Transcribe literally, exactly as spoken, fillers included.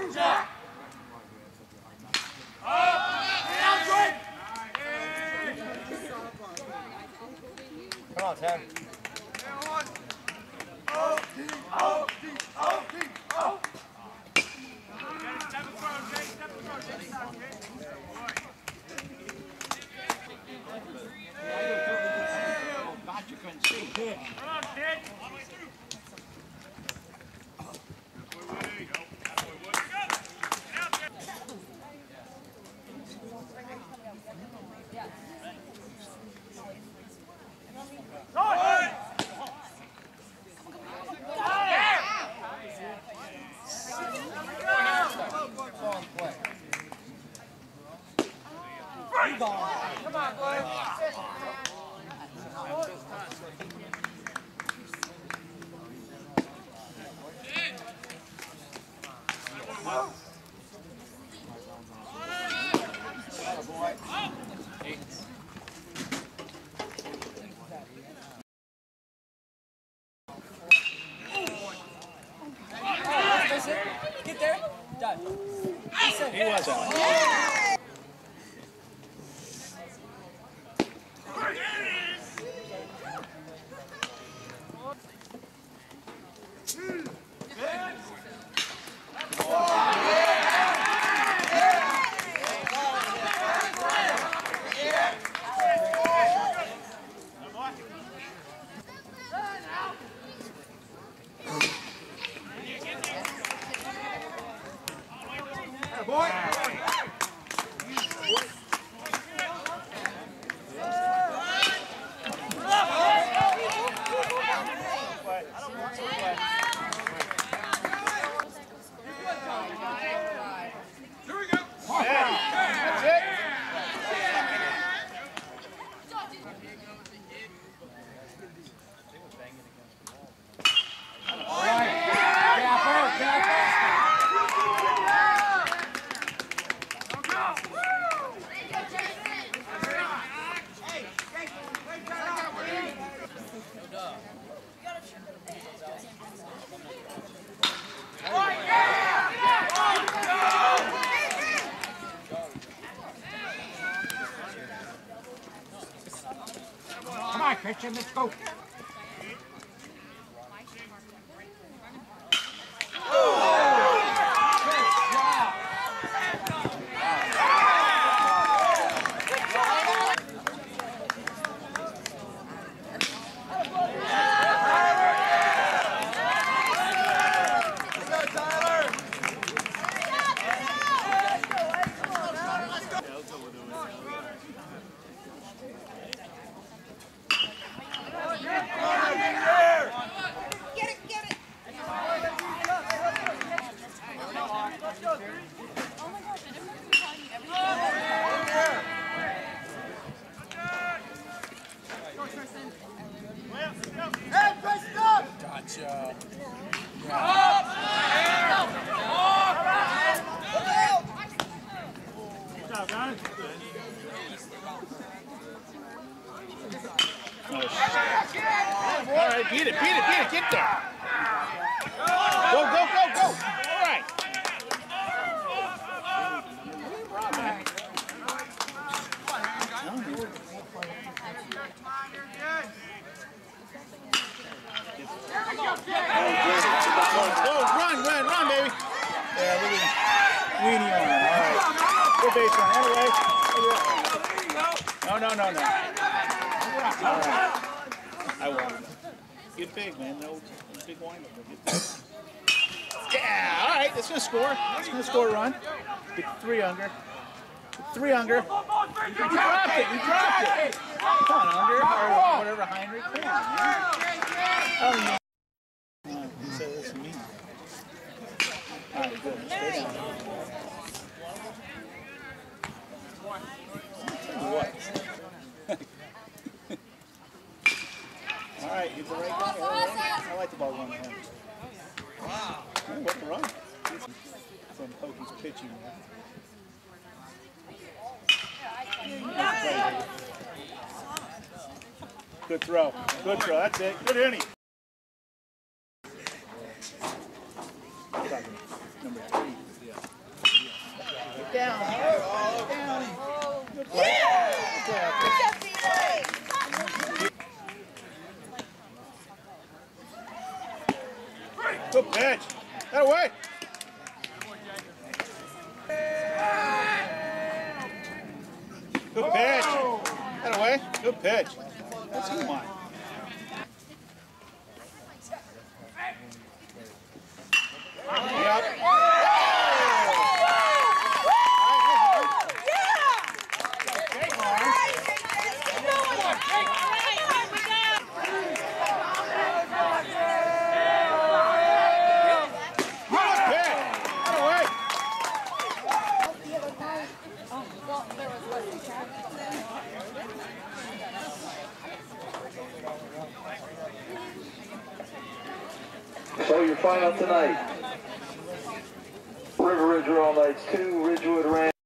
Come on, Ted. You couldn't see. Come on, kid. Come on, boy. Get there. Done. He was out. Come on, Christian, let's go. Gotcha. Good job, Ron. All right, beat it, beat it, beat it, get there. Go, go, go, go. All right. Go, run, run, run, baby. Yeah, look at weenie on him. All right. Good base run. Anyway. No, no, no, no. All right. I won. Get big, man. No big windup. Yeah, all right. It's going to score. It's going to score a run. Get three under. Three under. You dropped it. You dropped it. Come on, under. Or whatever Heinrich. Come on, man. Oh, yeah. Uh, he said this to me. All right, good. Stay down. What? All right, hit the right guy. I like the ball going ahead. Wow. Oh, what the run? From Pokey's pitching. Good throw. Good throw. That's it. Good inning. Number three. Yeah. down. Down. Good play. Good play out there. Good pitch. That way. Good pitch. That away. Good pitch. That's come on. Yep. So your final tonight, River Ridge All Nights two, Ridgewood ran.